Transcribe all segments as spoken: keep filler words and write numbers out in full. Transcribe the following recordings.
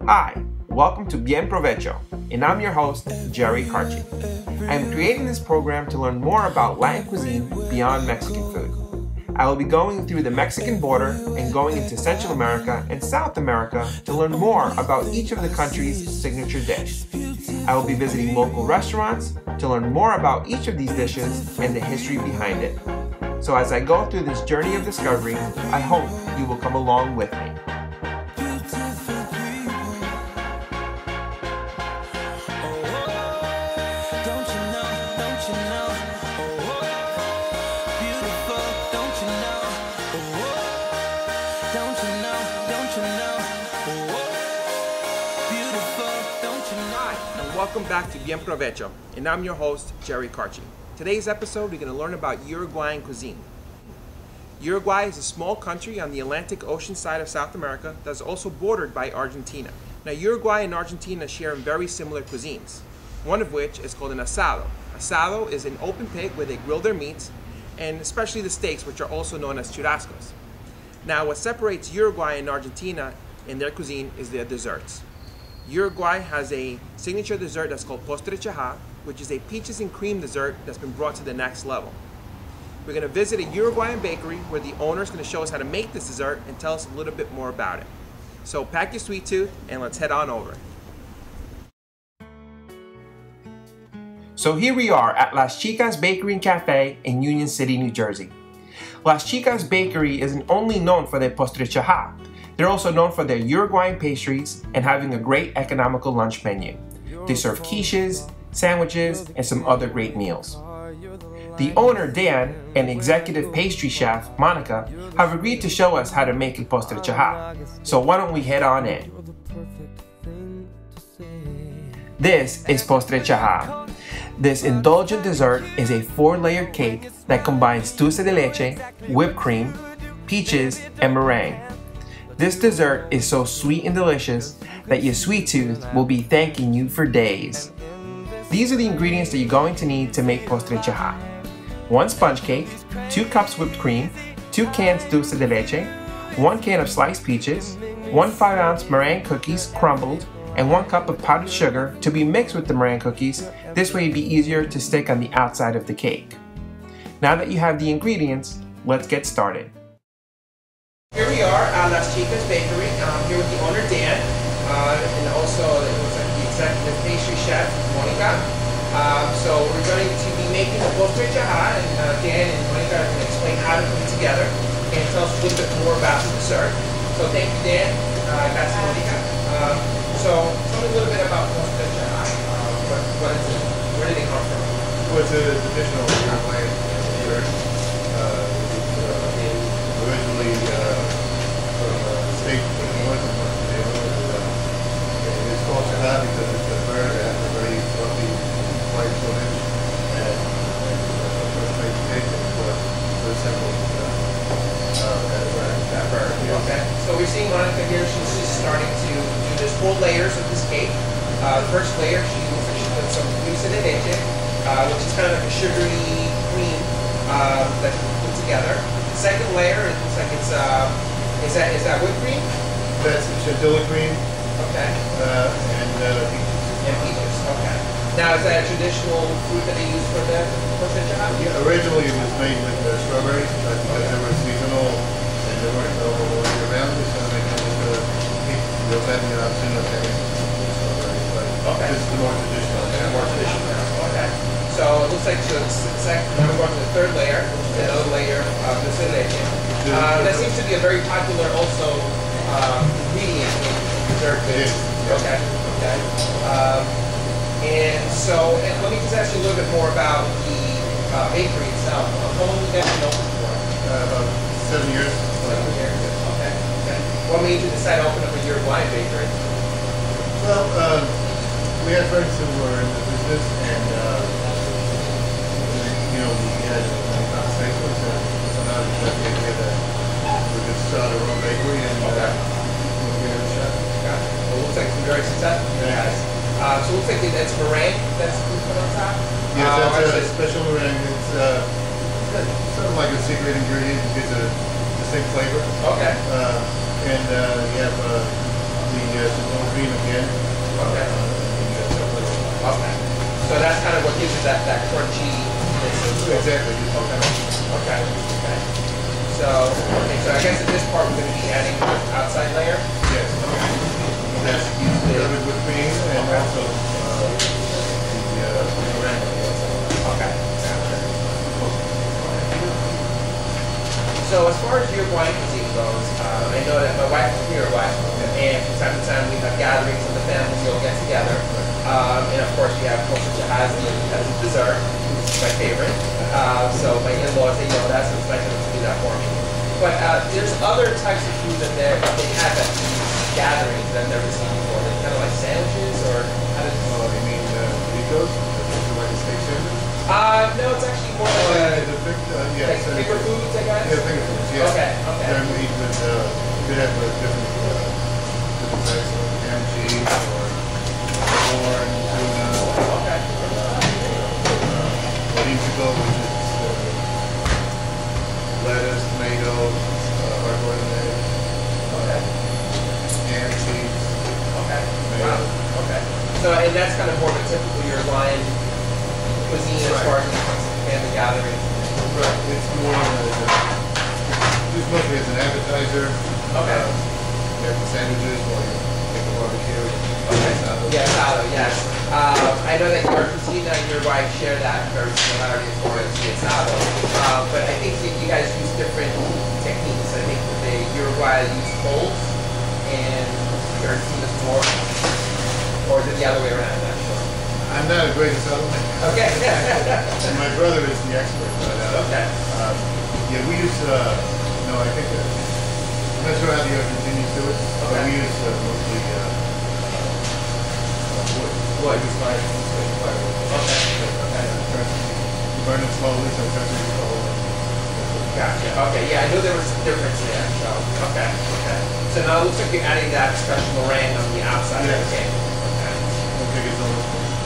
Hi, welcome to Bien Provecho, and I'm your host, Jerry Carchi. I'm creating this program to learn more about Latin cuisine beyond Mexican food. I will be going through the Mexican border and going into Central America and South America to learn more about each of the country's signature dish. I will be visiting local restaurants to learn more about each of these dishes and the history behind it. So as I go through this journey of discovery, I hope you will come along with me. Welcome back to Bien Provecho, and I'm your host, Jerry Carchi. Today's episode, we're going to learn about Uruguayan cuisine. Uruguay is a small country on the Atlantic Ocean side of South America that's also bordered by Argentina. Now, Uruguay and Argentina share very similar cuisines, one of which is called an asado. Asado is an open pit where they grill their meats, and especially the steaks, which are also known as churrascos. Now, what separates Uruguay and Argentina in their cuisine is their desserts. Uruguay has a signature dessert that's called Postre Chaja, which is a peaches and cream dessert that's been brought to the next level. We're going to visit a Uruguayan bakery where the owner is going to show us how to make this dessert and tell us a little bit more about it. So pack your sweet tooth and let's head on over. So here we are at Las Chicas Bakery and Cafe in Union City, New Jersey. Las Chicas Bakery isn't only known for their Postre Chaja. They're also known for their Uruguayan pastries and having a great economical lunch menu. They serve quiches, sandwiches, and some other great meals. The owner, Dan, and executive pastry chef, Monica, have agreed to show us how to make a Postre Chaja. So why don't we head on in? This is Postre Chaja. This indulgent dessert is a four-layer cake that combines dulce de leche, whipped cream, peaches, and meringue. This dessert is so sweet and delicious that your sweet tooth will be thanking you for days. These are the ingredients that you're going to need to make Postre Chaja. One sponge cake, two cups whipped cream, two cans dulce de leche, one can of sliced peaches, one five ounce meringue cookies crumbled, and one cup of powdered sugar to be mixed with the meringue cookies. This way it'd be easier to stick on the outside of the cake. Now that you have the ingredients, let's get started. Here we are at Las Chicas Bakery, um, here with the owner Dan, uh, and also it looks like the executive pastry chef, Monica. Um, so we're going to be making the Postre Chaja, and uh, Dan and Monica are going to explain how to put it together and tell us a little bit more about the dessert. So thank you, Dan. Uh, that's Monica. Um, so tell me a little bit about Postre Chaja. Uh, what, what is it? Where did it come from? Well, it's a traditional Uruguayan dessert. Uh, Originally uh, from a state in the north of Montenegro, and uh, it is called Chaja because it's a bird that has a very fluffy white plumage, and uh, first made cake for the simple uh, uh, that bird. Okay, so we're seeing Monica here. She's just starting to do this four layers of this cake. Uh, the first layer, she looks like she put some dulce de leche, uh, which is kind of like a sugary cream uh, that she put together. Second layer, it looks like it's, uh, is that is that whipped cream? That's chantilly cream. Okay. Uh, and uh, peaches. And peaches, okay. Now, is that a traditional fruit that they use for the Postre Chaja? Yeah, originally it was made with uh, strawberries, but because Okay. they were seasonal and they weren't available all year round, we started making it with the the fattening option of having strawberries. But Okay. this is the more traditional. Yeah, more traditional now. Okay. So it looks like so it's the second, now we're going to the third layer, which is another layer of dulce de leche. Uh, that seems to be a very popular also um, ingredient in dessert. It is. Okay. Okay. Um, and so, and let me just ask you a little bit more about the uh, bakery itself. How long have you guys been open for? Uh, about seven years. Seven years. Okay. Okay. What made you decide to open up a Uruguayan bakery? Well, uh, we had friends who were in the business, and uh, you know, we had many conversations, and somehow we got the idea that we could start our own bakery and uh, we'll give it a shot. Got it. Well, it looks like some very successful for you guys. Uh, so it looks like it's meringue that's put on top. Yes, uh, that's a special meringue. It's uh, sort of like a secret ingredient. It gives a distinct flavor. Okay. Uh, and uh, we have uh, the uh, citron cream again. Okay. Uh, the uh, chocolate. Okay. So that's kind of what gives it that, that crunchy. Exactly. Okay. Okay. Okay. So, okay, so I guess at this part we're going to be adding the outside layer. Yes. That's covered with cream and Okay. also uh, the uh, meringue. Okay. So as far as Uruguayan cuisine goes, uh, I know that my wife is from Uruguay, and from time to time we have gatherings of the family, we all get together. Um, and of course we have Postre Chaja as a dessert, which is my favorite. Uh, so my in-laws, they know that, so it's nice of them to do that for me. But uh, there's other types of food that they they have at these gatherings that I've never seen before. They're kind of like sandwiches, or how does Oh, you mean uh, burritos? Like a steak sandwich? Uh, no, it's actually more Oh, like, yeah, the big, uh, yeah, like so- finger foods, I guess? Yeah, finger foods, yeah. Okay, okay. They're made with, uh, they have uh, different, uh, different types of ham and cheese or corn, tuna, Okay. Mexico, which is uh, lettuce, tomatoes, uh, hard-boiled eggs, Okay. ham, cheese, Okay. tomato. Wow. Okay. So, and that's kind of more of a typical Uruguayan cuisine as Right. far as when it comes to family gatherings. Right. It's more as a, just mostly as an appetizer. Okay. Uh, you have the sandwiches while you make the barbecue. Okay. Salad. Yeah, salad, yes. Uh, I know that your cuisine and Uruguay share that very similarity as far as the asado. Uh, but I think that you guys use different techniques. I think that the Uruguay use coals and your team is more, or is it the other way around? I'm not sure. I'm not a great asado maker. Okay. And my brother is the expert. But, uh, Okay. Um, yeah, we use, uh, no, I think, uh, I'm not sure how the Argentinians do it, but Okay. we use uh, mostly uh, uh, wood. Wood. We use fire, we use firewood. Okay. Okay. You burn it slowly, so it turns into coal. Gotcha. Okay. Yeah, I knew there was a difference there. So, okay. Okay. So now it looks like you're adding that special meringue on the outside of the Yes. cake. Okay. I think it's almost.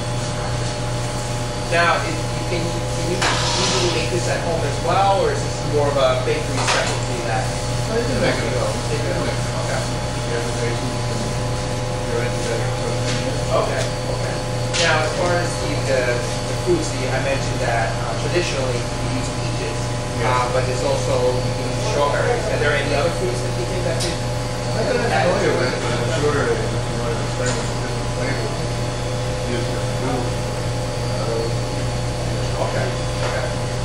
Now, is, you can, can you usually make this at home as well, or is this more of a bakery specialty that? I can make it at home. Make it at home. Okay. You have the patience and you're into that sort of thing. Okay. Okay. Now, as far as the the, the fruits, the, I mentioned that uh, traditionally you use peaches, Yes. uh, but there's also you can use strawberries. Are there any other fruits that you think that could? I'm not familiar with it, but I'm sure if you want to experiment with different flavors, use the food. Okay. Okay.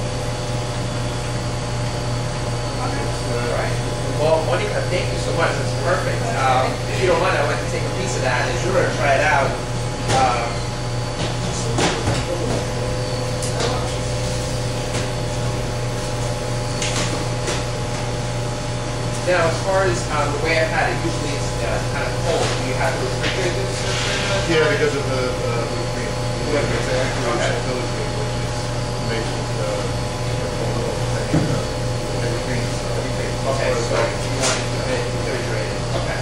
Uh, Right. Well, Monica, thank you so much. That's perfect. Um, if you don't mind, I'd like to take a piece of that and Sure. try it out. Um, now, as far as um, the way I've had it, usually it's uh, kind of cold. Do you have to refrigerate this? or something? Yeah, because of the uh, whipped cream. You have to actually Okay. chantilly cream, which is made with uh, heavy, uh, heavy cream. So Okay, so you want to keep it refrigerated. Okay.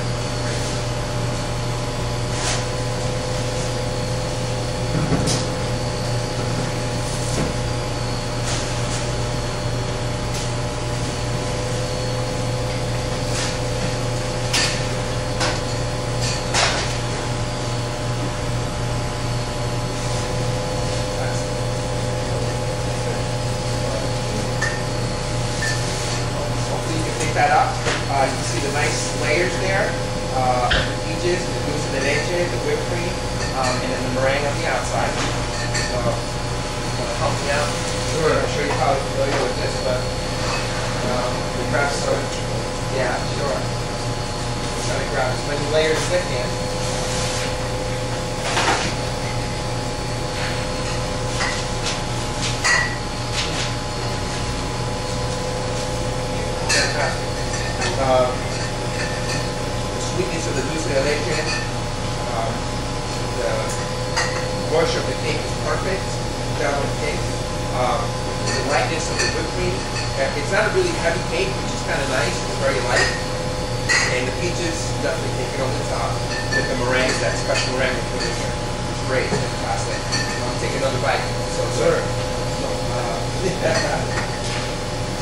Hopefully you can pick that up. Uh, you can see the nice layers there uh, of the peaches, the dulce de leche, the whipped cream, um, and then the meringue on the outside. So, just want to help me out. Sure. I'm sure you're probably familiar with this, but um, we grab some. Yeah, sure. Just trying to grab as many layers as I can. Fantastic. Um, the sweetness of the dulce de leche, um, the wash of the cake is perfect. Down on the cake. Um, the lightness of the whipped cream. Uh, It's not a really heavy cake, which is kind of nice. It's very light. And the peaches definitely take it over the top with the meringue, that special meringue we put in here. It's great. It's fantastic. I'll take another bite. So, Sure. So, uh,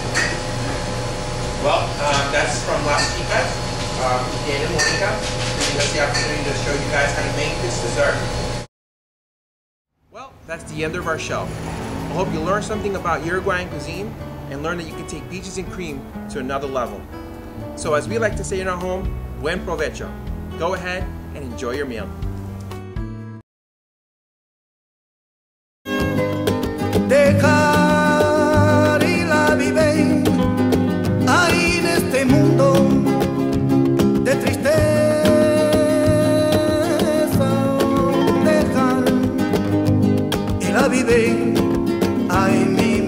well, um, that's from Las Chicas, um, Dan and Monica, bringing us the opportunity to show you guys how to make this dessert. Well, that's the end of our show. I hope you learned something about Uruguayan cuisine and learned that you can take peaches and cream to another level. So as we like to say in our home, Buen Provecho. Go ahead and enjoy your meal. Dejar y la vive ahí en este mundo de tristeza. Dejar y la vive ahí mi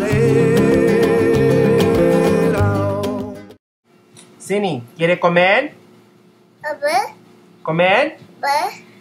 manera. Cini, ¿quiere comer? A ver, ¿Comer? ver.